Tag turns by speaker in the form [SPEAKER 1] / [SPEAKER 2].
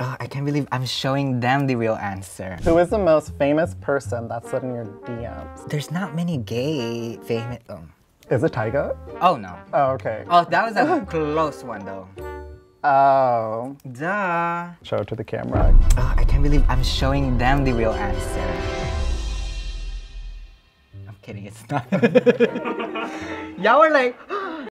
[SPEAKER 1] Oh, I can't believe I'm showing them the real answer.
[SPEAKER 2] Who is the most famous person that's slid in your DMs?
[SPEAKER 1] There's not many gay famous.
[SPEAKER 2] Is it Tyga?
[SPEAKER 1] Oh no.
[SPEAKER 2] Oh, okay.
[SPEAKER 1] Oh, that was a close one though.
[SPEAKER 2] Oh.
[SPEAKER 1] Duh.
[SPEAKER 2] Show it to the camera.
[SPEAKER 1] Oh, I can't believe I'm showing them the real answer. I'm kidding, it's not. Y'all were like,